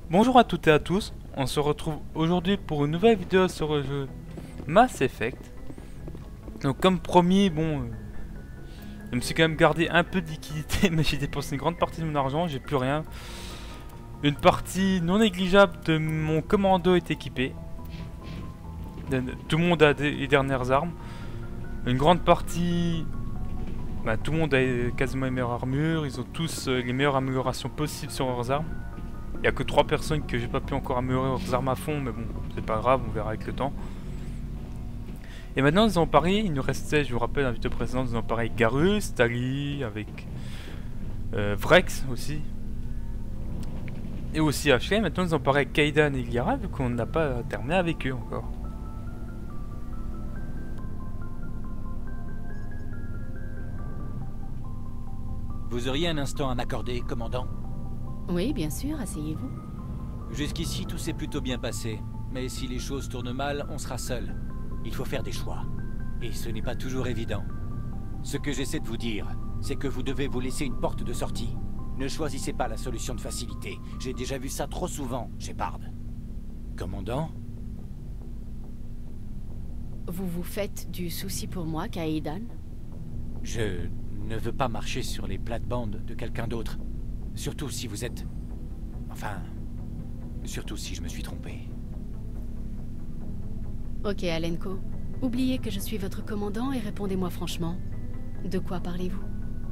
Bonjour à toutes et à tous, on se retrouve aujourd'hui pour une nouvelle vidéo sur le jeu Mass Effect. Donc comme promis, je me suis quand même gardé un peu de liquidité, mais j'ai dépensé une grande partie de mon argent, j'ai plus rien. Une partie non négligeable de mon commando est équipée. Tout le monde a les dernières armes. Une grande partie... tout le monde a quasiment les meilleures armures, ils ont tous les meilleures améliorations possibles sur leurs armes. Il n'y a que 3 personnes que j'ai pas pu encore améliorer leurs armes à fond, mais bon, c'est pas grave, on verra avec le temps. Et maintenant, nous avons parlé, il nous restait, je vous rappelle, dans la vidéo précédente, nous avons parlé avec Garrus, Tali, avec Vrex aussi. Et aussi Ashley. Maintenant, nous avons parlé avec Kaidan et Liara, vu qu'on n'a pas terminé avec eux encore. Vous auriez un instant à m'accorder, commandant? Oui, bien sûr, asseyez-vous. Jusqu'ici, tout s'est plutôt bien passé. Mais si les choses tournent mal, on sera seul. Il faut faire des choix. Et ce n'est pas toujours évident. Ce que j'essaie de vous dire, c'est que vous devez vous laisser une porte de sortie. Ne choisissez pas la solution de facilité. J'ai déjà vu ça trop souvent, Shepard. Commandant? Vous vous faites du souci pour moi, Kaidan? Je ne veux pas marcher sur les plates-bandes de quelqu'un d'autre. Surtout si vous êtes... Enfin... Surtout si je me suis trompé. Ok, Alenko. Oubliez que je suis votre commandant et répondez-moi franchement. De quoi parlez-vous?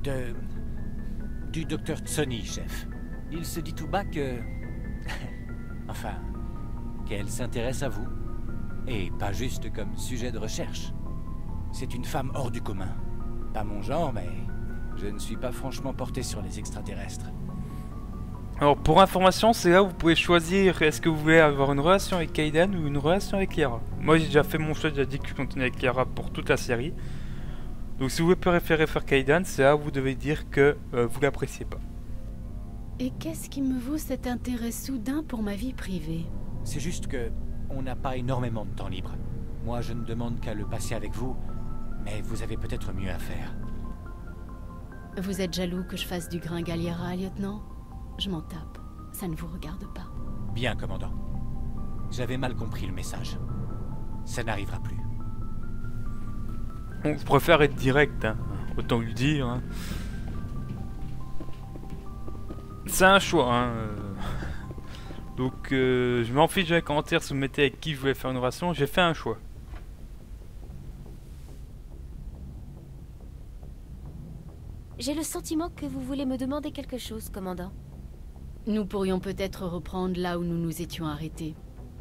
Du docteur Tsoni, chef. Il se dit tout bas que... enfin... qu'elle s'intéresse à vous. Et pas juste comme sujet de recherche. C'est une femme hors du commun. Pas mon genre, mais... je ne suis pas franchement porté sur les extraterrestres. Alors pour information, c'est là où vous pouvez choisir est-ce que vous voulez avoir une relation avec Kaidan ou une relation avec Liara. Moi j'ai déjà fait mon choix, j'ai déjà dit que je continuais avec Liara pour toute la série. Donc si vous préférez faire Kaidan, c'est là où vous devez dire que vous l'appréciez pas. Et qu'est-ce qui me vaut cet intérêt soudain pour ma vie privée? C'est juste que... on n'a pas énormément de temps libre. Moi je ne demande qu'à le passer avec vous, mais vous avez peut-être mieux à faire. Vous êtes jaloux que je fasse du gringue à Liara, lieutenant? Je m'en tape. Ça ne vous regarde pas. Bien, commandant. J'avais mal compris le message. Ça n'arrivera plus. On préfère être direct, hein. Autant lui dire. Hein. C'est un choix. Hein. Donc je m'en fiche des commentaires si vous mettez avec qui je voulais faire une relation. J'ai fait un choix. J'ai le sentiment que vous voulez me demander quelque chose, commandant. Nous pourrions peut-être reprendre là où nous nous étions arrêtés.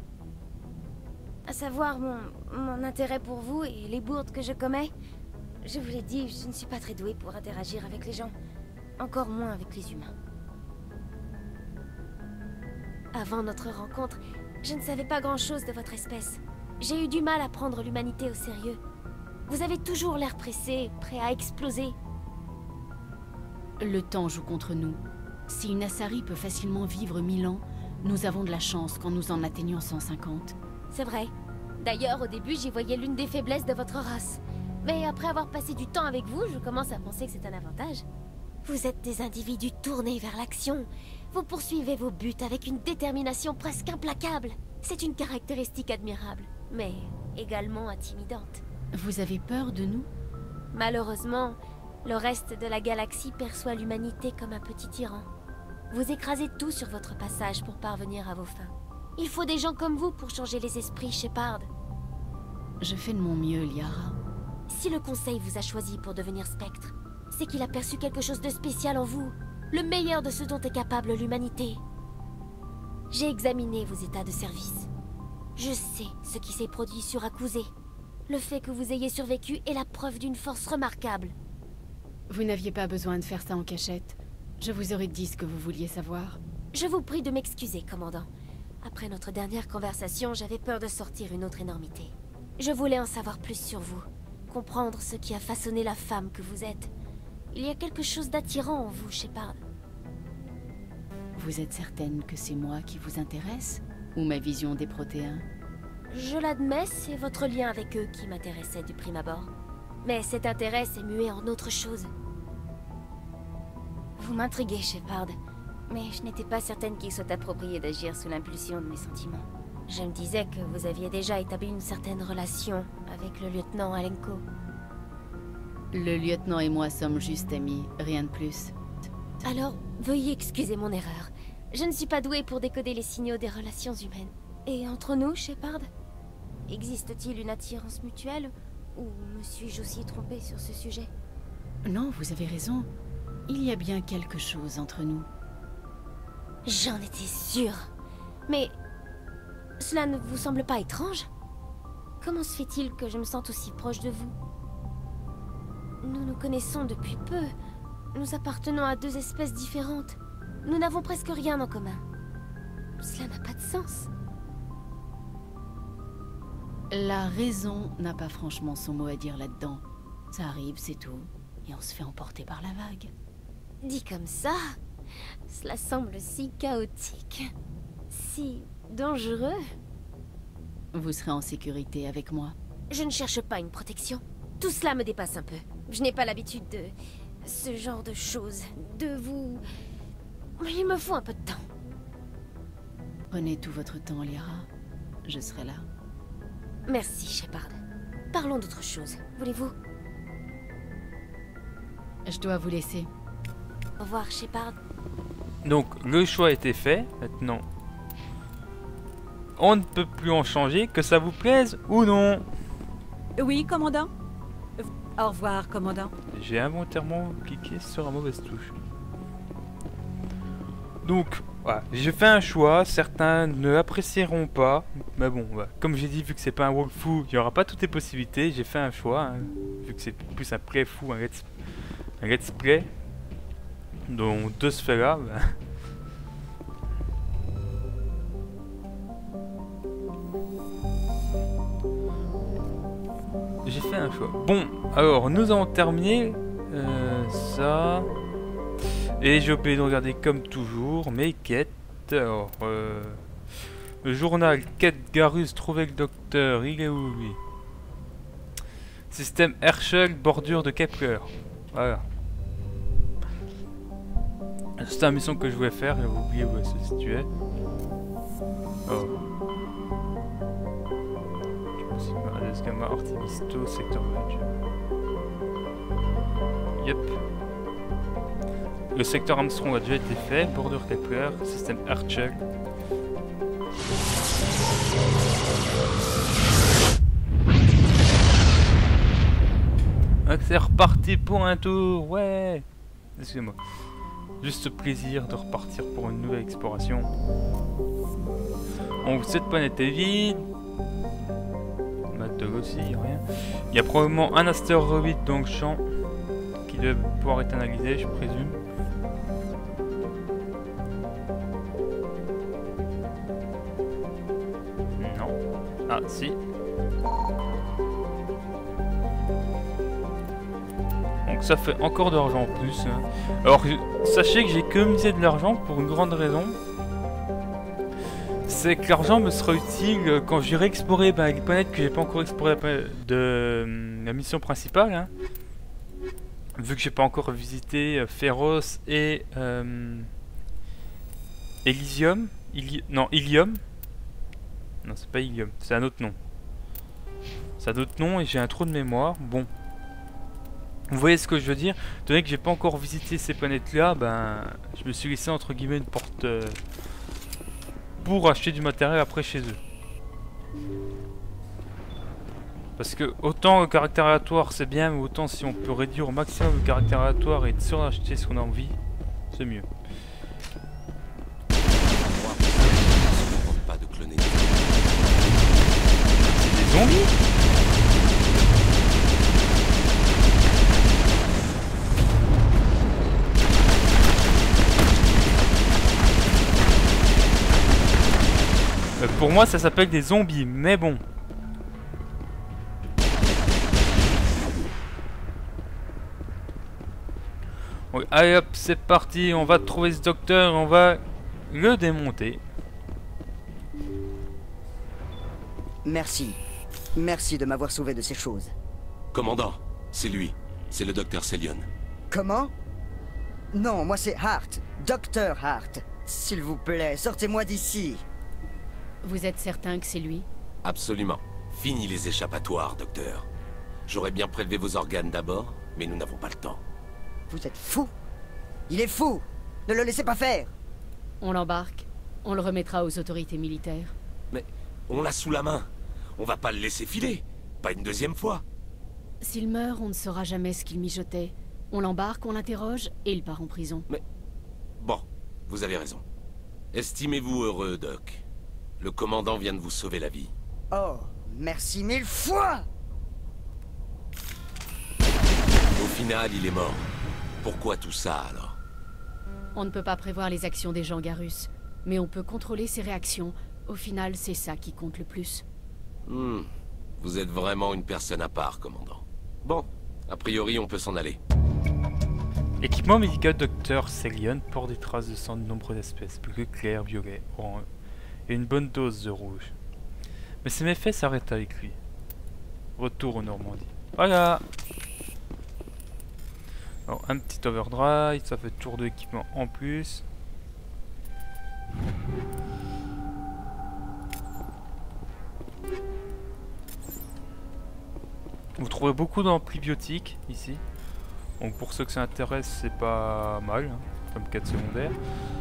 À savoir mon intérêt pour vous et les bourdes que je commets. Je vous l'ai dit, je ne suis pas très douée pour interagir avec les gens. Encore moins avec les humains. Avant notre rencontre, je ne savais pas grand-chose de votre espèce. J'ai eu du mal à prendre l'humanité au sérieux. Vous avez toujours l'air pressé, prêt à exploser. Le temps joue contre nous. Si une Asari peut facilement vivre 1000 ans, nous avons de la chance quand nous en atteignons 150. C'est vrai. D'ailleurs, au début, j'y voyais l'une des faiblesses de votre race. Mais après avoir passé du temps avec vous, je commence à penser que c'est un avantage. Vous êtes des individus tournés vers l'action. Vous poursuivez vos buts avec une détermination presque implacable. C'est une caractéristique admirable, mais également intimidante. Vous avez peur de nous? Malheureusement, le reste de la galaxie perçoit l'humanité comme un petit tyran. Vous écrasez tout sur votre passage pour parvenir à vos fins. Il faut des gens comme vous pour changer les esprits, Shepard. Je fais de mon mieux, Liara. Si le Conseil vous a choisi pour devenir Spectre, c'est qu'il a perçu quelque chose de spécial en vous. Le meilleur de ce dont est capable l'humanité. J'ai examiné vos états de service. Je sais ce qui s'est produit sur Akuzé. Le fait que vous ayez survécu est la preuve d'une force remarquable. Vous n'aviez pas besoin de faire ça en cachette. Je vous aurais dit ce que vous vouliez savoir. Je vous prie de m'excuser, commandant. Après notre dernière conversation, j'avais peur de sortir une autre énormité. Je voulais en savoir plus sur vous. Comprendre ce qui a façonné la femme que vous êtes. Il y a quelque chose d'attirant en vous, Shepard. Vous êtes certaine que c'est moi qui vous intéresse? Ou ma vision des protéins? Je l'admets, c'est votre lien avec eux qui m'intéressait du prime abord. Mais cet intérêt s'est mué en autre chose. Vous m'intriguez, Shepard. Mais je n'étais pas certaine qu'il soit approprié d'agir sous l'impulsion de mes sentiments. Je me disais que vous aviez déjà établi une certaine relation avec le lieutenant Alenko. Le lieutenant et moi sommes juste amis, rien de plus. Alors, veuillez excuser mon erreur. Je ne suis pas douée pour décoder les signaux des relations humaines. Et entre nous, Shepard, existe-t-il une attirance mutuelle? Ou me suis-je aussi trompée sur ce sujet? Non, vous avez raison. Il y a bien quelque chose entre nous. J'en étais sûre. Mais cela ne vous semble pas étrange? Comment se fait-il que je me sente aussi proche de vous? Nous nous connaissons depuis peu. Nous appartenons à deux espèces différentes. Nous n'avons presque rien en commun. Cela n'a pas de sens. La raison n'a pas franchement son mot à dire là-dedans. Ça arrive, c'est tout. Et on se fait emporter par la vague. Dit comme ça, cela semble si chaotique. Si dangereux. Vous serez en sécurité avec moi. Je ne cherche pas une protection. Tout cela me dépasse un peu. Je n'ai pas l'habitude de ce genre de choses. De vous... Il me faut un peu de temps. Prenez tout votre temps, Liara. Je serai là. Merci, Shepard. Parlons d'autre chose, voulez-vous? Je dois vous laisser. Au revoir, Shepard. Donc, le choix a été fait. Maintenant, on ne peut plus en changer, que ça vous plaise ou non. Oui, commandant. Au revoir, commandant. J'ai involontairement cliqué sur la mauvaise touche. Donc, voilà, j'ai fait un choix. Certains ne l'apprécieront pas. Mais bon, voilà. Comme j'ai dit, vu que c'est pas un walkthrough, il n'y aura pas toutes les possibilités. J'ai fait un choix. Hein, vu que c'est plus un playthrough, un let's play. Donc, de ce fait-là. Bah, j'ai fait un choix. Bon, alors nous avons terminé ça. Et j'ai oublié de regarder comme toujours mes quêtes. Alors, le journal, quête Garus, trouver le docteur, il est où lui? Système Herschel, bordure de Kepler. Voilà. C'était la mission que je voulais faire, j'avais oublié où elle se situait. Oh. Escama, Artemisto, secteur Edge. Yep. Le secteur Armstrong a déjà été fait, bordure Kepler, système Herschel. C'est reparti pour un tour, ouais. Excusez-moi. Juste plaisir de repartir pour une nouvelle exploration. Donc cette planète est vide. Matog aussi, rien. Il y a probablement un astéroïde dans le champ qui doit pouvoir être analysé, je présume. Non. Ah, si. Donc ça fait encore de l'argent en plus. Hein. Alors sachez que j'ai économisé de l'argent pour une grande raison. C'est que l'argent me sera utile quand j'irai explorer les planètes que j'ai pas encore explorées de la mission principale. Hein. Vu que j'ai pas encore visité Féros et Elysium. Non, Ilium. Non, c'est pas Ilium, c'est un autre nom. C'est un autre nom et j'ai un trou de mémoire. Bon. Vous voyez ce que je veux dire? Étant donné que j'ai pas encore visité ces planètes-là, ben, je me suis laissé entre guillemets une porte pour acheter du matériel après chez eux. Parce que autant le caractère aléatoire c'est bien, mais autant si on peut réduire au maximum le caractère aléatoire et sur acheter ce qu'on a envie, c'est mieux. Pas de cloner. C'est des zombies? Pour moi ça s'appelle des zombies, mais bon. Oui, allez hop, c'est parti, on va trouver ce docteur, on va le démonter. Merci. Merci de m'avoir sauvé de ces choses. Commandant, c'est lui. C'est le docteur Celion. Comment? Non, moi c'est Hart. Docteur Hart. S'il vous plaît, sortez-moi d'ici. Vous êtes certain que c'est lui? Absolument. Fini les échappatoires, docteur. J'aurais bien prélevé vos organes d'abord, mais nous n'avons pas le temps. Vous êtes fou. Il est fou. Ne le laissez pas faire. On l'embarque. On le remettra aux autorités militaires. Mais on l'a sous la main. On va pas le laisser filer. Pas une deuxième fois. S'il meurt, on ne saura jamais ce qu'il mijotait. On l'embarque, on l'interroge, et il part en prison. Mais... Bon, vous avez raison. Estimez-vous heureux, Doc. Le commandant vient de vous sauver la vie. Oh, merci 1000 fois. Au final, il est mort. Pourquoi tout ça, alors? On ne peut pas prévoir les actions des gens Garus, mais on peut contrôler ses réactions. Au final, c'est ça qui compte le plus. Vous êtes vraiment une personne à part, commandant. Bon, a priori, on peut s'en aller. Équipement médical Dr. Celion porte des traces de sang de nombreuses espèces, bleu clair, violet, orange, et une bonne dose de rouge. Mais ses méfaits s'arrêtent avec lui. Retour aux Normandies. Voilà. Alors, un petit overdrive, ça fait tour de l'équipement en plus. Vous trouvez beaucoup d'antibiotiques ici. Donc pour ceux que ça intéresse, c'est pas mal, hein, comme quête secondaire.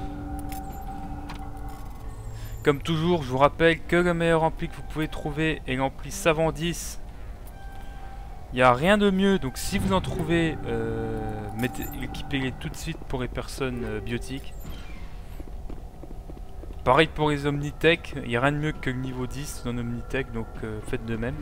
Comme toujours, je vous rappelle que le meilleur ampli que vous pouvez trouver est l'ampli Savant 10. Il n'y a rien de mieux, donc si vous en trouvez, équipez-les tout de suite pour les personnes biotiques. Pareil pour les Omnitech, il n'y a rien de mieux que le niveau 10 dans Omnitech, donc faites de même.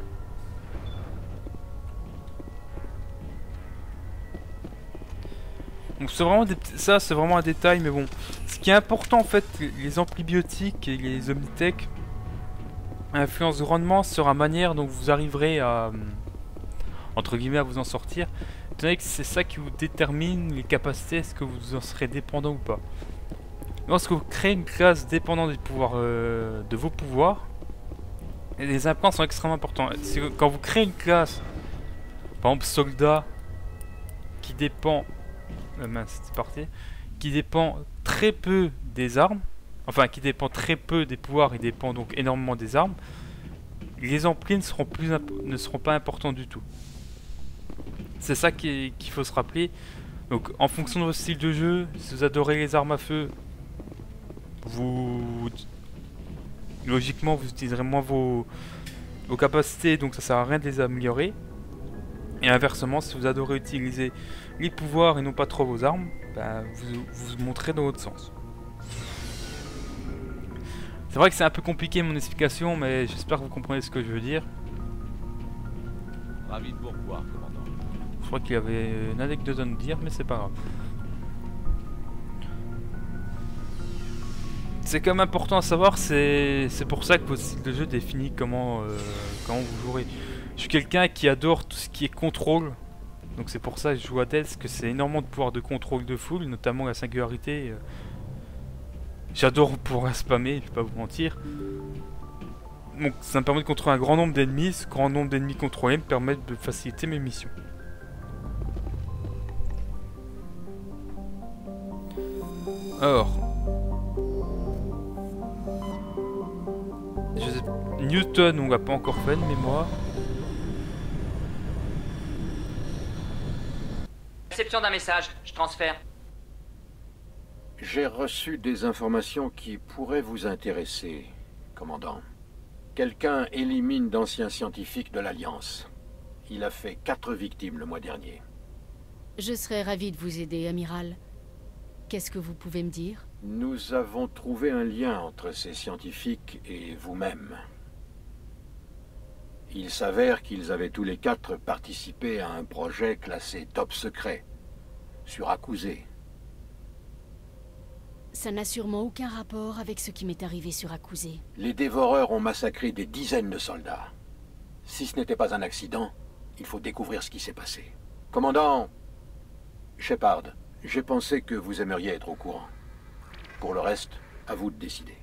Donc c'est vraiment ça, c'est vraiment un détail, mais bon. Ce qui est important en fait, les amplis biotiques et les Omnitech, l'influence du rendement sur la manière dont vous arriverez à, entre guillemets, à vous en sortir. Étant donné que c'est ça qui vous détermine les capacités, est-ce que vous en serez dépendant ou pas. Lorsque vous créez une classe dépendante des pouvoirs, de vos pouvoirs, les implants sont extrêmement importants. Quand vous créez une classe, par exemple soldat, qui dépend... mince, c'est parti. Qui dépend très peu des armes, enfin qui dépend très peu des pouvoirs et dépend donc énormément des armes, les amplis ne seront pas importants du tout. C'est ça qu'il faut se rappeler. Donc en fonction de votre style de jeu, si vous adorez les armes à feu, logiquement vous utiliserez moins vos capacités, donc ça sert à rien de les améliorer. Et inversement, si vous adorez utiliser les pouvoirs et non pas trop vos armes, bah, vous montrez dans l'autre sens. C'est vrai que c'est un peu compliqué mon explication, mais j'espère que vous comprenez ce que je veux dire. Ravi de vous revoir, commandant. Je crois qu'il y avait une anecdote à nous dire, mais c'est pas grave. C'est quand même important à savoir, c'est pour ça que votre style de jeu définit comment vous jouerez. Je suis quelqu'un qui adore tout ce qui est contrôle, donc c'est pour ça que je joue à Death, parce que c'est énormément de pouvoir de contrôle de foule, notamment la singularité. J'adore pouvoir spammer, je vais pas vous mentir. Donc ça me permet de contrôler un grand nombre d'ennemis, ce grand nombre d'ennemis contrôlés me permet de faciliter mes missions. Alors... Newton, on l'a pas encore fait de mémoire. Réception d'un message, je transfère. J'ai reçu des informations qui pourraient vous intéresser, commandant. Quelqu'un élimine d'anciens scientifiques de l'Alliance. Il a fait 4 victimes le mois dernier. Je serais ravi de vous aider, amiral. Qu'est-ce que vous pouvez me dire? Nous avons trouvé un lien entre ces scientifiques et vous-même. Il s'avère qu'ils avaient tous les 4 participé à un projet classé top secret, sur Akuzé. Ça n'a sûrement aucun rapport avec ce qui m'est arrivé sur Akuzé. Les dévoreurs ont massacré des dizaines de soldats. Si ce n'était pas un accident, il faut découvrir ce qui s'est passé. Commandant Shepard, j'ai pensé que vous aimeriez être au courant. Pour le reste, à vous de décider.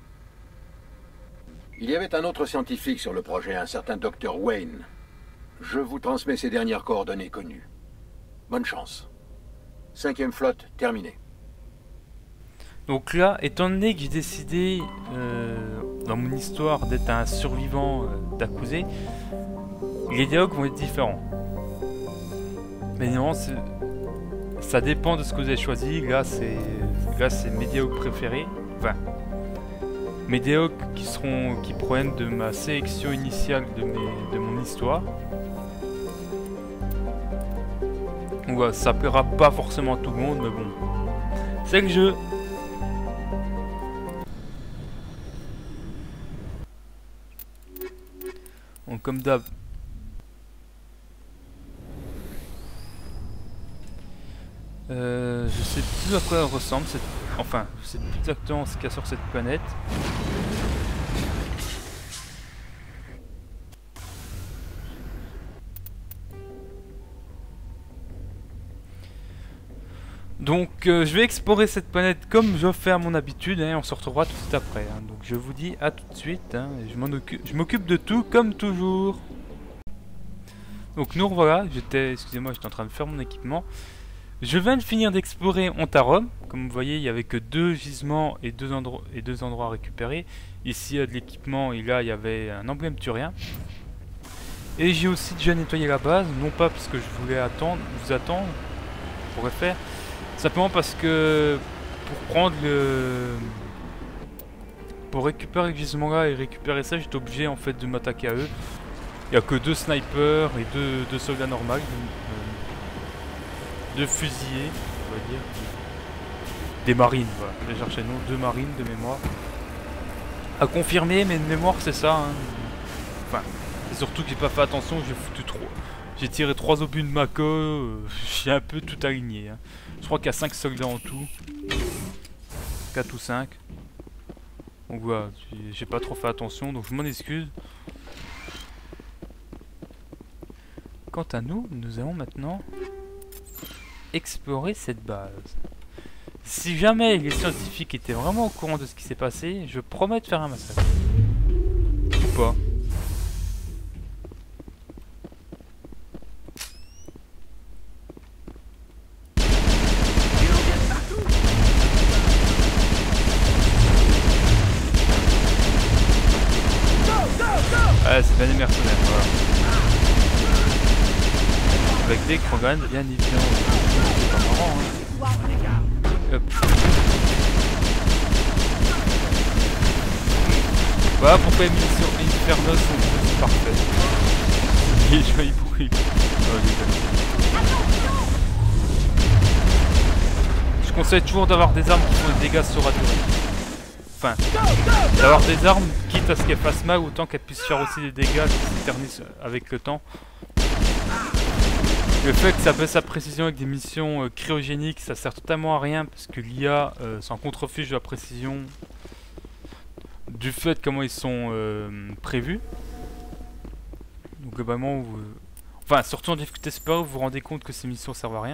Il y avait un autre scientifique sur le projet, un certain Dr. Wayne. Je vous transmets ses dernières coordonnées connues. Bonne chance. 5e flotte, terminée. Donc là, étant donné que j'ai décidé dans mon histoire d'être un survivant d'Akuzé, les dialogues vont être différents. Mais non, ça dépend de ce que vous avez choisi. Là, c'est mes dialogues préférés. Enfin, mes dialogues qui proviennent de ma sélection initiale de mon histoire. Donc voilà, ça plaira pas forcément à tout le monde, mais bon, c'est le jeu. Donc comme d'hab, je sais plus à quoi elle ressemble cette... Enfin, je sais plus exactement ce qu'il y a sur cette planète. Donc je vais explorer cette planète comme je fais à mon habitude, hein, on se retrouvera tout de suite après. Hein. Donc je vous dis à tout de suite, hein, je m'occupe de tout comme toujours. Donc nous revoilà, excusez-moi, j'étais en train de faire mon équipement. Je viens de finir d'explorer Ontarom. Comme vous voyez, il n'y avait que 2 gisements et deux endroits à récupérer. Ici il y a de l'équipement et là il y avait un emblème turien. Et j'ai aussi déjà nettoyé la base, non pas parce que je voulais vous attendre, je pourrais faire. Simplement parce que pour récupérer le gisement là et récupérer ça, j'étais obligé en fait de m'attaquer à eux. Il n'y a que 2 snipers et 2 soldats normaux, 2 fusillés, on va dire. Des marines, voilà. J'ai cherché le nom, 2 marines de mémoire. À confirmer, mais de mémoire c'est ça. Hein. Enfin, c'est surtout que j'ai pas fait attention, j'ai foutu trop. J'ai tiré 3 obus de Mako, j'ai un peu tout aligné. Hein. Je crois qu'il y a 5 soldats en tout. 4 ou 5. Donc voilà, j'ai pas trop fait attention, donc je m'en excuse. Quant à nous, nous allons maintenant explorer cette base. Si jamais les scientifiques étaient vraiment au courant de ce qui s'est passé, je promets de faire un massacre. Ou pas. Ah, c'est bien des mercenaires, voilà. Avec des Krogan, bien évidemment. C'est pas marrant, hein. Hop. Voilà pourquoi les munitions Inferno sont parfaites. Et je vais y pourrir. Je conseille toujours d'avoir des armes qui font des dégâts sur la durée. Enfin, d'avoir des armes, quitte à ce qu'elles fassent mal, autant qu'elles puissent faire aussi des dégâts qui s'éternisent avec le temps. Le fait que ça baisse sa précision avec des missions cryogéniques, ça sert totalement à rien, parce que l'IA s'en contrefiche de la précision du fait comment ils sont prévus. Donc globalement, enfin surtout en difficulté supérieure, vous vous rendez compte que ces missions servent à rien.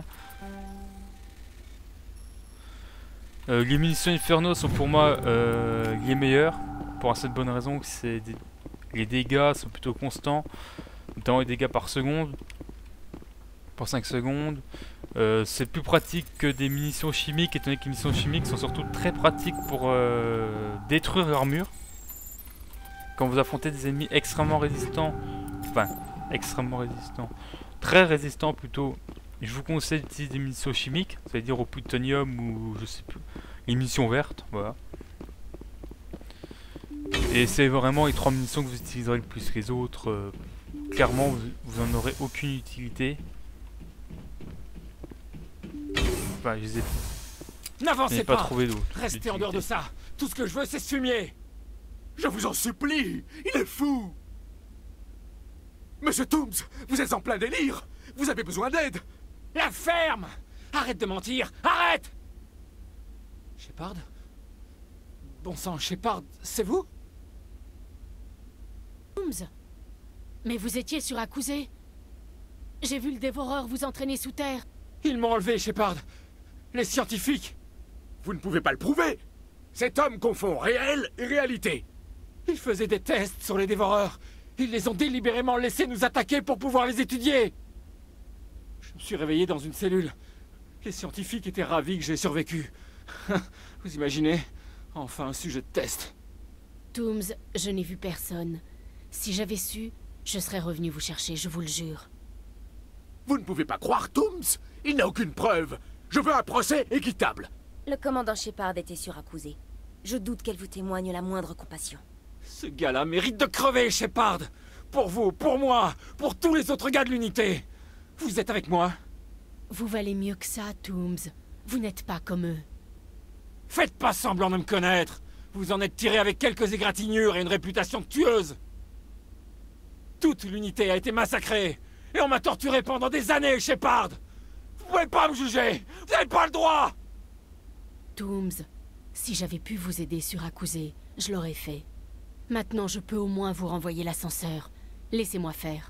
Les munitions Inferno sont pour moi les meilleures, pour cette bonne raison que les dégâts sont plutôt constants, notamment les dégâts par seconde, pour 5 secondes. C'est plus pratique que des munitions chimiques, étant donné que les munitions chimiques sont surtout très pratiques pour détruire l'armure. Quand vous affrontez des ennemis extrêmement résistants, enfin extrêmement résistants, très résistants plutôt, je vous conseille d'utiliser des munitions chimiques, c'est-à-dire au plutonium ou je sais plus, les munitions vertes, voilà. Et c'est vraiment les 3 munitions que vous utiliserez le plus. Les autres, clairement, vous en aurez aucune utilité. Enfin, je les ai N'avancez pas trouvé d'autres. Restez en dehors de ça. Tout ce que je veux, c'est ce fumier. Je vous en supplie. Il est fou. Monsieur Toombs, vous êtes en plein délire. Vous avez besoin d'aide. La ferme. Arrête de mentir. Arrête. Shepard? Bon sang, Shepard, c'est vous? Toombs, mais vous étiez sur Akuzé. J'ai vu le dévoreur vous entraîner sous terre. Ils m'ont enlevé, Shepard. Les scientifiques. Vous ne pouvez pas le prouver. Cet homme confond réel et réalité. Ils faisaient des tests sur les dévoreurs. Ils les ont délibérément laissés nous attaquer pour pouvoir les étudier. Je me suis réveillé dans une cellule. Les scientifiques étaient ravis que j'ai survécu. Vous imaginez? Enfin un sujet de test. Tooms, je n'ai vu personne. Si j'avais su, je serais revenu vous chercher, je vous le jure. Vous ne pouvez pas croire Tooms. Il n'a aucune preuve. Je veux un procès équitable. Le commandant Shepard était suraccusé. Je doute qu'elle vous témoigne la moindre compassion. Ce gars-là mérite de crever, Shepard. Pour vous, pour moi, pour tous les autres gars de l'unité. Vous êtes avec moi? Vous valez mieux que ça, Tooms. Vous n'êtes pas comme eux. Faites pas semblant de me connaître. Vous en êtes tiré avec quelques égratignures et une réputation de tueuse. Toute l'unité a été massacrée. Et on m'a torturé pendant des années, Shepard. Vous pouvez pas me juger. Vous n'avez pas le droit. Tooms, si j'avais pu vous aider suraccusé, je l'aurais fait. Maintenant, je peux au moins vous renvoyer l'ascenseur. Laissez-moi faire.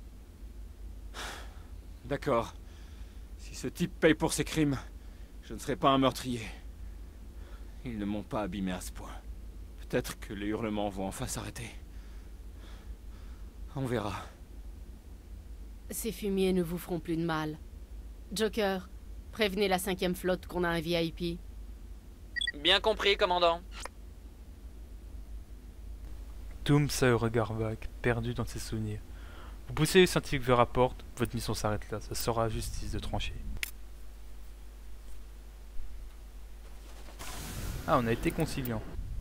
D'accord. Si ce type paye pour ses crimes, je ne serai pas un meurtrier. Ils ne m'ont pas abîmé à ce point. Peut-être que les hurlements vont enfin s'arrêter. On verra. Ces fumiers ne vous feront plus de mal. Joker, prévenez la 5e flotte qu'on a un VIP. Bien compris, commandant. Tooms a le regard vague, perdu dans ses souvenirs. Vous poussez les scientifiques vers la porte, votre mission s'arrête là, ça sera à justice de trancher. Ah, on a été conciliant.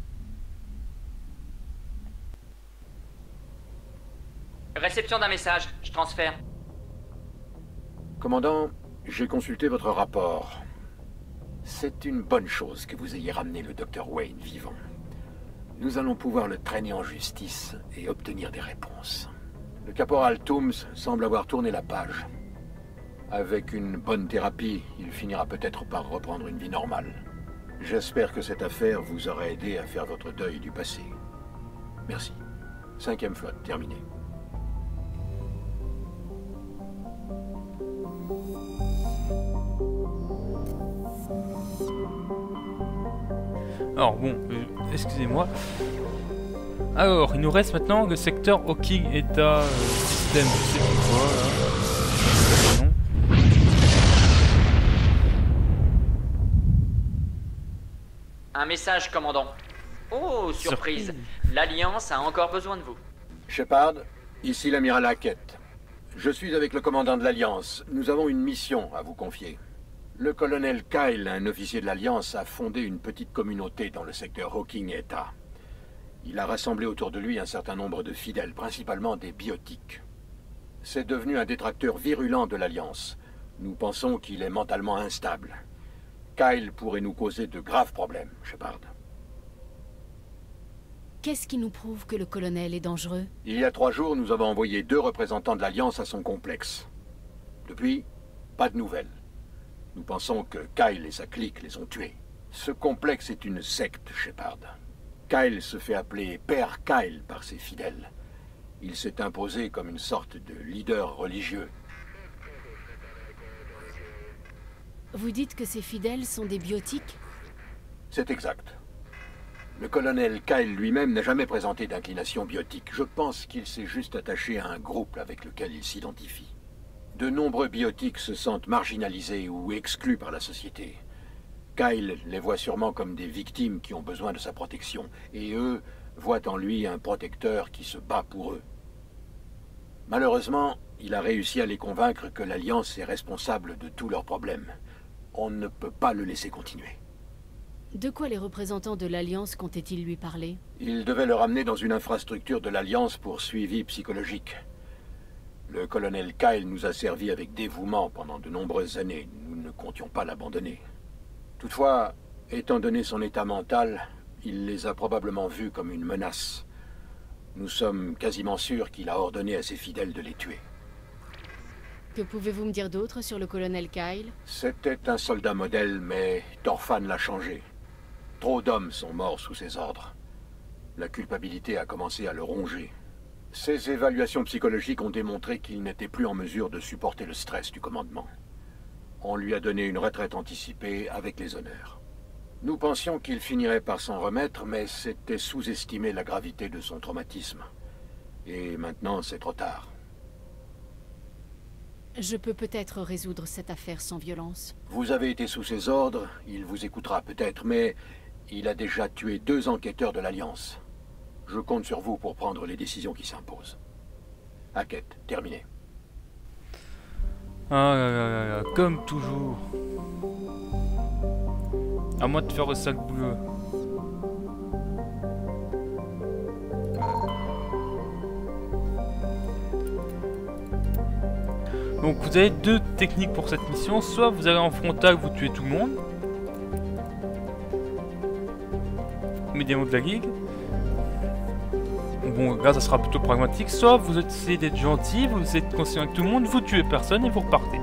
Réception d'un message, je transfère. Commandant, j'ai consulté votre rapport. C'est une bonne chose que vous ayez ramené le Dr. Wayne vivant. Nous allons pouvoir le traîner en justice et obtenir des réponses. Le caporal Tooms semble avoir tourné la page. Avec une bonne thérapie, il finira peut-être par reprendre une vie normale. J'espère que cette affaire vous aura aidé à faire votre deuil du passé. Merci. 5e flotte, terminée. Alors bon, excusez-moi. Alors, il nous reste maintenant le secteur Hawking Eta System, je sais plus quoi là. Non. Un message, commandant. Oh, surprise. L'Alliance a encore besoin de vous. Shepard, ici l'amiral Hackett. Je suis avec le commandant de l'Alliance. Nous avons une mission à vous confier. Le colonel Kyle, un officier de l'Alliance, a fondé une petite communauté dans le secteur Hawking Eta. Il a rassemblé autour de lui un certain nombre de fidèles, principalement des biotiques. C'est devenu un détracteur virulent de l'Alliance. Nous pensons qu'il est mentalement instable. Kyle pourrait nous causer de graves problèmes, Shepard. Qu'est-ce qui nous prouve que le colonel est dangereux? Il y a 3 jours, nous avons envoyé 2 représentants de l'Alliance à son complexe. Depuis, pas de nouvelles. Nous pensons que Kyle et sa clique les ont tués. Ce complexe est une secte, Shepard. Kyle se fait appeler Père Kyle par ses fidèles. Il s'est imposé comme une sorte de leader religieux. Vous dites que ces fidèles sont des biotiques? C'est exact. Le colonel Kyle lui-même n'a jamais présenté d'inclination biotique. Je pense qu'il s'est juste attaché à un groupe avec lequel il s'identifie. De nombreux biotiques se sentent marginalisés ou exclus par la société. Kyle les voit sûrement comme des victimes qui ont besoin de sa protection, et eux voient en lui un protecteur qui se bat pour eux. Malheureusement, il a réussi à les convaincre que l'Alliance est responsable de tous leurs problèmes. On ne peut pas le laisser continuer. De quoi les représentants de l'Alliance comptaient-ils lui parler? Il devait le ramener dans une infrastructure de l'Alliance pour suivi psychologique. Le colonel Kyle nous a servi avec dévouement pendant de nombreuses années. Nous ne comptions pas l'abandonner. Toutefois, étant donné son état mental, il les a probablement vus comme une menace. Nous sommes quasiment sûrs qu'il a ordonné à ses fidèles de les tuer. Que pouvez-vous me dire d'autre sur le colonel Kyle? C'était un soldat modèle, mais Torfan l'a changé. Trop d'hommes sont morts sous ses ordres. La culpabilité a commencé à le ronger. Ses évaluations psychologiques ont démontré qu'il n'était plus en mesure de supporter le stress du commandement. On lui a donné une retraite anticipée avec les honneurs. Nous pensions qu'il finirait par s'en remettre, mais c'était sous-estimer la gravité de son traumatisme. Et maintenant, c'est trop tard. Je peux peut-être résoudre cette affaire sans violence. Vous avez été sous ses ordres, il vous écoutera peut-être, mais il a déjà tué 2 enquêteurs de l'Alliance. Je compte sur vous pour prendre les décisions qui s'imposent. Enquête, terminée. Ah là là là là, comme toujours. À moi de faire le sale boulot. Donc vous avez 2 techniques pour cette mission. Soit vous allez en frontal, vous tuez tout le monde. Médiamment de la Ligue. Bon, là ça sera plutôt pragmatique. Soit vous essayez d'être gentil, vous essayez de concilier avec tout le monde, vous tuez personne et vous repartez.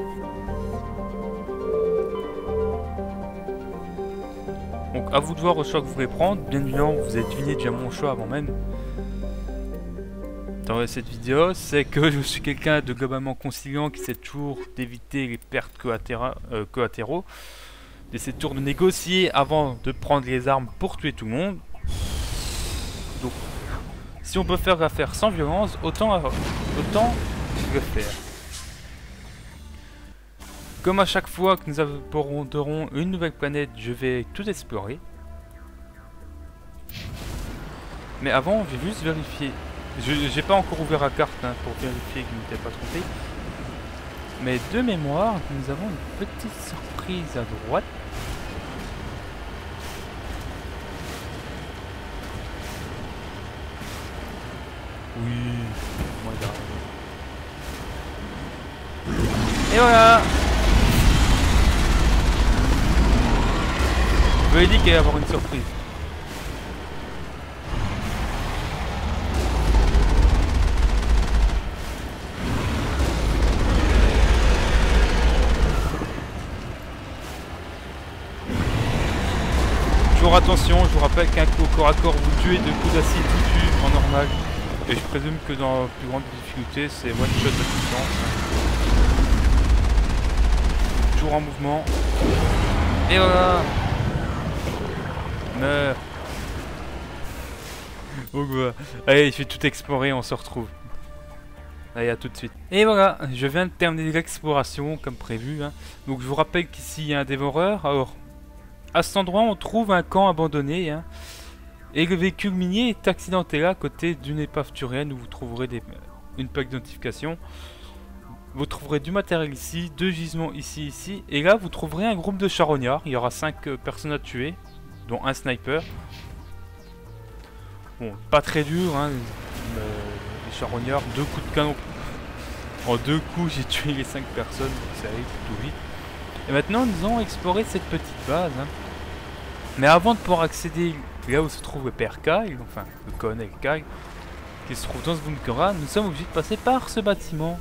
Donc à vous de voir le choix que vous voulez prendre. Bien évidemment, vous avez deviné déjà mon choix avant même dans cette vidéo. C'est que je suis quelqu'un de globalement conciliant qui essaie toujours d'éviter les pertes collatéraux. D'essayer toujours de négocier avant de prendre les armes pour tuer tout le monde. Donc si on peut faire l'affaire sans violence, autant le faire. Comme à chaque fois que nous aborderons une nouvelle planète, je vais tout explorer. Mais avant, je vais juste vérifier. J'ai pas encore ouvert la carte hein, pour vérifier que je ne m'étais pas trompé. Mais de mémoire, nous avons une petite surprise à droite. Oui, moi et voilà. Je vous ai dit qu'il allait y avoir une surprise. Toujours attention, je vous rappelle qu'un coup au corps à corps vous tuez, 2 coups d'acide vous tue en normal. Et je présume que dans la plus grande difficulté, c'est one shot à distance. Toujours en mouvement. Et voilà. Meurs. Donc voilà. Allez, je vais tout explorer, on se retrouve. Allez, à tout de suite. Et voilà, je viens de terminer l'exploration comme prévu. Hein. Donc je vous rappelle qu'ici il y a un dévoreur. Alors, à cet endroit, on trouve un camp abandonné. Hein. Et le véhicule minier est accidenté là, à côté d'une épave turienne où vous trouverez une plaque d'identification. Vous trouverez du matériel ici, 2 gisements ici. Et là, vous trouverez un groupe de charognards. Il y aura 5 personnes à tuer, dont un sniper. Bon, pas très dur, hein, les charognards. 2 coups de canon. En 2 coups, j'ai tué les 5 personnes. Ça arrive plutôt vite. Et maintenant, nous allons explorer cette petite base. Hein. Mais avant de pouvoir accéder là où se trouve le père Kyle, enfin le colonel Kyle, qui se trouve dans ce bunker-là, nous sommes obligés de passer par ce bâtiment.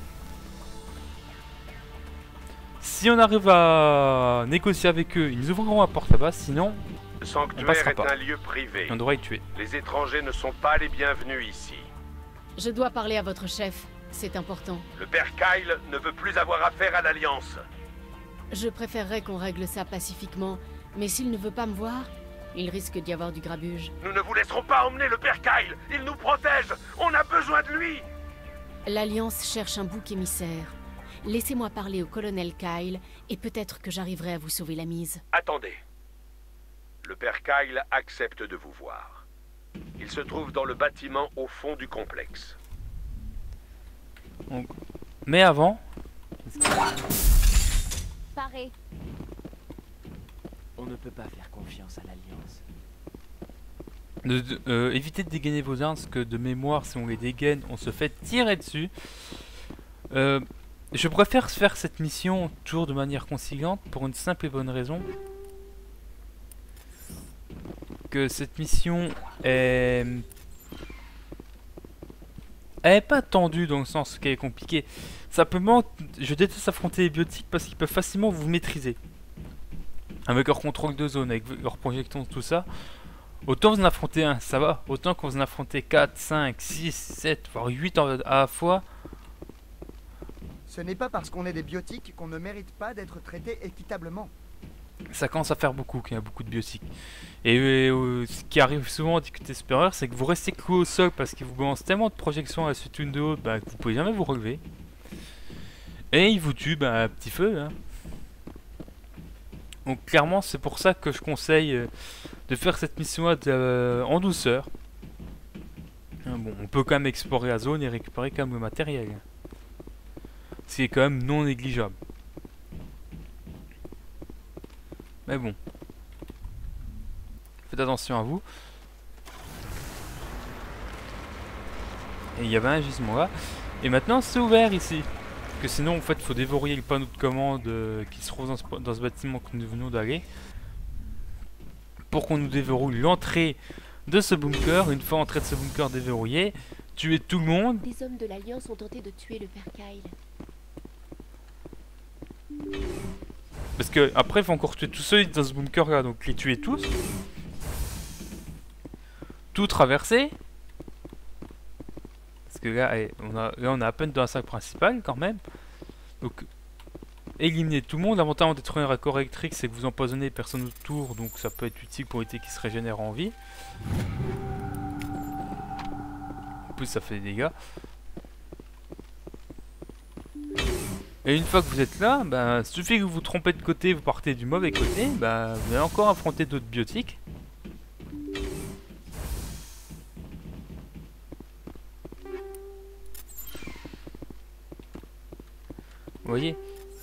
Si on arrive à négocier avec eux, ils nous ouvriront la porte là-bas, sinon Le on sanctuaire passera est pas. un lieu privé. On devra y tuer. Les étrangers ne sont pas les bienvenus ici. Je dois parler à votre chef, c'est important. Le père Kyle ne veut plus avoir affaire à l'Alliance. Je préférerais qu'on règle ça pacifiquement, mais s'il ne veut pas me voir, il risque d'y avoir du grabuge. Nous ne vous laisserons pas emmener le père Kyle. Il nous protège. On a besoin de lui. L'Alliance cherche un bouc émissaire. Laissez-moi parler au colonel Kyle, et peut-être que j'arriverai à vous sauver la mise. Attendez. Le père Kyle accepte de vous voir. Il se trouve dans le bâtiment au fond du complexe. Donc, mais avant... Paré. On ne peut pas faire confiance à l'Alliance. Évitez de dégainer vos armes, parce que de mémoire, si on les dégaine, on se fait tirer dessus. Je préfère faire cette mission toujours de manière conciliante, pour une simple et bonne raison. Que cette mission est... Elle n'est pas tendue dans le sens qu'elle est compliquée. Simplement, je déteste affronter les biotiques parce qu'ils peuvent facilement vous maîtriser. Avec leur contrôle de zone, avec leur projection, tout ça. Autant vous en affrontez un, ça va. Autant que vous en affrontez 4, 5, 6, 7, voire 8 à la fois. Ce n'est pas parce qu'on est des biotiques qu'on ne mérite pas d'être traité équitablement. Ça commence à faire beaucoup, qu'il y a beaucoup de biotiques. Et ce qui arrive souvent en difficulté supérieure, c'est que vous restez cloué au sol parce qu'ils vous balancent tellement de projections à la suite une de l'autre que vous pouvez jamais vous relever. Et il vous tue à petit feu. Hein. Donc clairement, c'est pour ça que je conseille de faire cette mission en douceur. Bon, on peut quand même explorer la zone et récupérer quand même le matériel. Ce qui est quand même non négligeable. Mais bon. Faites attention à vous. Et il y avait un gisement là. Et maintenant c'est ouvert ici. Parce que sinon en fait il faut déverrouiller le panneau de commande qui se trouve dans ce bâtiment que nous venons d'aller. Pour qu'on nous déverrouille l'entrée de ce bunker. Une fois l'entrée de ce bunker déverrouillée, tuer tout le monde. Des hommes de l'Alliance ont tenté de tuer le père Kyle. Parce que après il faut encore tuer tous ceux dans ce bunker là. Donc les tuer tous. Tout traverser. Parce que là, on a à peine dans la salle principale quand même. Donc, éliminer tout le monde. L'avantage en détruire un raccord électrique, c'est que vous empoisonnez personne autour. Donc, ça peut être utile pour éviter qu'ils se régénèrent en vie. En plus, ça fait des dégâts. Et une fois que vous êtes là, il suffit que vous vous trompez de côté, vous partez du mauvais côté. Vous allez encore affronter d'autres biotiques. Vous voyez?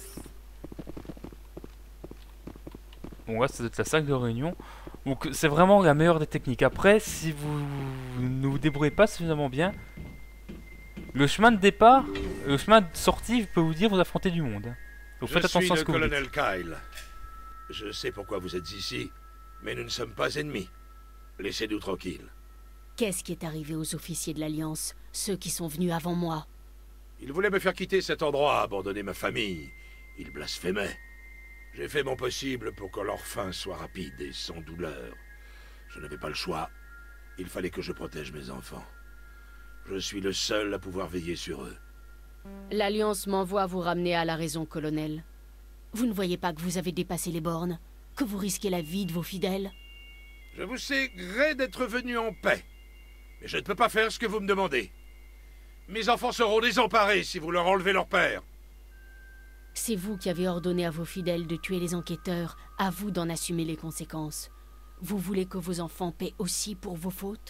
Bon là ça doit être la salle de réunion. Donc c'est vraiment la meilleure des techniques. Après si vous ne vous débrouillez pas suffisamment bien, le chemin de départ, le chemin de sortie, je peux vous dire, vous affrontez du monde. Donc faites attention à ce que vous dites. Je suis le colonel Kyle. Je sais pourquoi vous êtes ici, mais nous ne sommes pas ennemis. Laissez-nous tranquilles. Qu'est-ce qui est arrivé aux officiers de l'Alliance, ceux qui sont venus avant moi? Ils voulaient me faire quitter cet endroit, abandonner ma famille. Ils blasphémaient. J'ai fait mon possible pour que leur fin soit rapide et sans douleur. Je n'avais pas le choix. Il fallait que je protège mes enfants. Je suis le seul à pouvoir veiller sur eux. L'Alliance m'envoie vous ramener à la raison, colonel. Vous ne voyez pas que vous avez dépassé les bornes? Que vous risquez la vie de vos fidèles? Je vous sais gré d'être venu en paix. Mais je ne peux pas faire ce que vous me demandez. Mes enfants seront désemparés si vous leur enlevez leur père. C'est vous qui avez ordonné à vos fidèles de tuer les enquêteurs, à vous d'en assumer les conséquences. Vous voulez que vos enfants paient aussi pour vos fautes?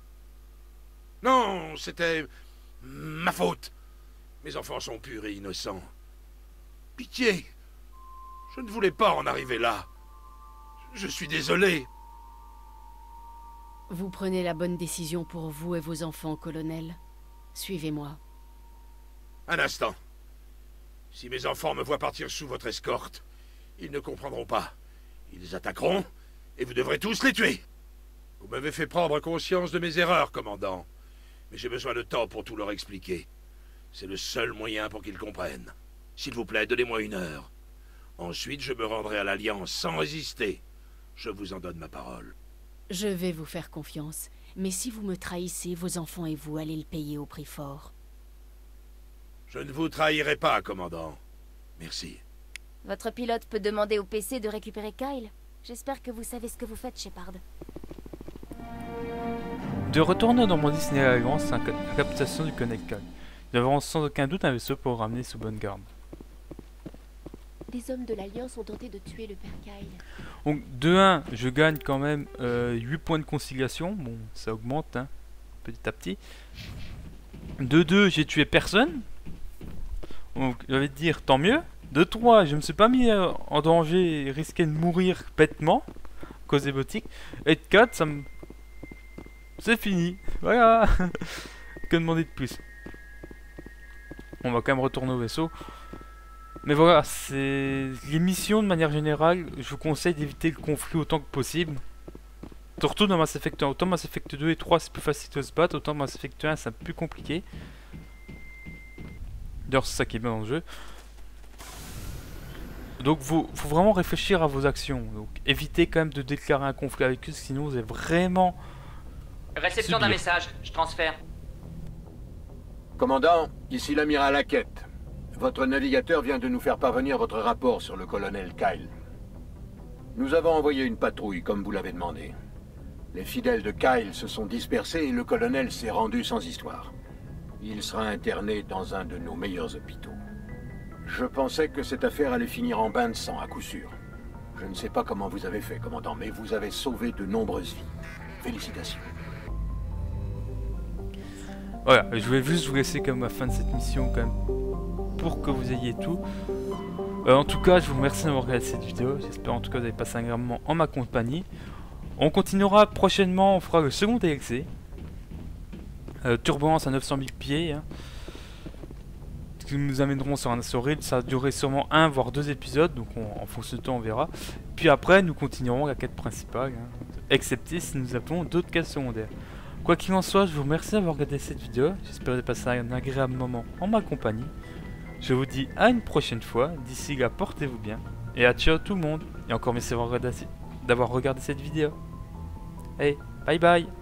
Non, c'était ma faute. Mes enfants sont purs et innocents. Pitié. Je ne voulais pas en arriver là. Je suis désolé. Vous prenez la bonne décision pour vous et vos enfants, colonel. Suivez-moi. Un instant. Si mes enfants me voient partir sous votre escorte, ils ne comprendront pas. Ils attaqueront, et vous devrez tous les tuer. Vous m'avez fait prendre conscience de mes erreurs, commandant. Mais j'ai besoin de temps pour tout leur expliquer. C'est le seul moyen pour qu'ils comprennent. S'il vous plaît, donnez-moi 1 heure. Ensuite, je me rendrai à l'Alliance sans résister. Je vous en donne ma parole. Je vais vous faire confiance. Mais si vous me trahissez, vos enfants et vous allez le payer au prix fort. Je ne vous trahirai pas, commandant. Merci. Votre pilote peut demander au PC de récupérer Kyle. J'espère que vous savez ce que vous faites, Shepard. De retourner dans mon Disney Alliance, c'est la captation du colonel Kyle. Nous avons sans aucun doute un vaisseau pour ramener sous bonne garde. Des hommes de l'Alliance ont tenté de tuer le père Kyle. Donc de 1, je gagne quand même 8 points de conciliation. Bon, ça augmente hein, petit à petit. De 2, j'ai tué personne. Donc je vais te dire tant mieux. De 3, je me suis pas mis en danger et risqué de mourir bêtement à cause des boutiques. Et de 4, ça me... c'est fini. Voilà. Que demander de plus? On va quand même retourner au vaisseau. Mais voilà, c'est les missions de manière générale, je vous conseille d'éviter le conflit autant que possible. Surtout dans Mass Effect 1. Autant Mass Effect 2 et 3 c'est plus facile de se battre, autant Mass Effect 1 c'est un peu plus compliqué. D'ailleurs c'est ça qui est bien dans le jeu. Donc faut vraiment réfléchir à vos actions. Donc évitez quand même de déclarer un conflit avec eux, sinon vous allez vraiment... Réception d'un message, je transfère. Commandant, ici l'amiral Hackett. Votre navigateur vient de nous faire parvenir votre rapport sur le colonel Kyle. Nous avons envoyé une patrouille, comme vous l'avez demandé. Les fidèles de Kyle se sont dispersés et le colonel s'est rendu sans histoire. Il sera interné dans un de nos meilleurs hôpitaux. Je pensais que cette affaire allait finir en bain de sang, à coup sûr. Je ne sais pas comment vous avez fait, commandant, mais vous avez sauvé de nombreuses vies. Félicitations. Voilà, je vais juste vous laisser comme à la fin de cette mission quand même pour que vous ayez tout. En tout cas, je vous remercie d'avoir regardé cette vidéo. J'espère en tout cas que vous avez passé un agréable moment en ma compagnie. On continuera prochainement, on fera le second DLC. Turbulence à 900 000 pieds. Hein, qui nous amèneront sur un assaut. Ça va durer sûrement 1 voire 2 épisodes, donc en fonction du temps on verra. Puis après, nous continuerons la quête principale, hein, excepté si nous appelons d'autres quêtes secondaires. Quoi qu'il en soit, je vous remercie d'avoir regardé cette vidéo. J'espère que vous avez passé un agréable moment en ma compagnie. Je vous dis à une prochaine fois. D'ici là, portez-vous bien. Et à ciao tout le monde. Et encore merci d'avoir regardé cette vidéo. Allez, bye bye.